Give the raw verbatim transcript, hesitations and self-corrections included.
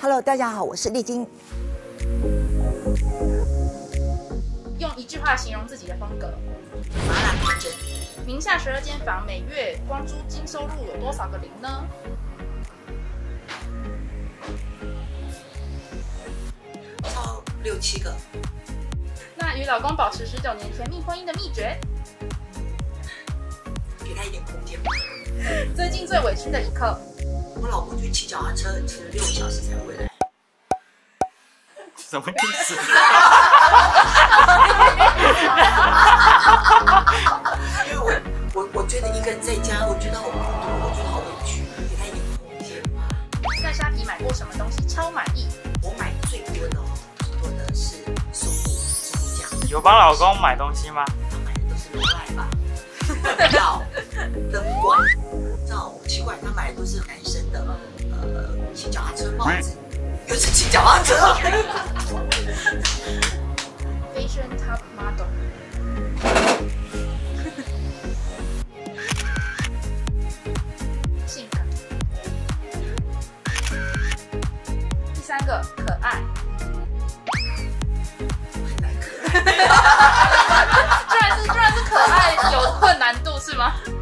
Hello， 大家好，我是丽晶。 用一句话形容自己的风格： 麻辣天真。 名下十二间房，每月光租金收入有多少个零呢？ 超六七个。 那与老公保持十九年甜蜜婚姻的秘诀？ 给他一点空间吧。 最近最委屈的一刻？ 我老公去骑脚踏车，骑了六个小时才回来。 什么意思？ 因为我我我觉得一个人在家，我觉得好孤独，我觉得好委屈，给他一点空间吧。 在虾皮买过什么东西超满意？ 我买最多的哦，最多的是松木松木匠。 有帮老公买东西吗？ 他买的都是罗莱吧，药、灯管，知道很奇怪，他买的都是男生的，呃，骑脚踏车帽子，又是骑脚踏车。 Fashion Top Model。性感。第三个可爱。 很难可爱。 居然是居然是可爱有困难度是吗？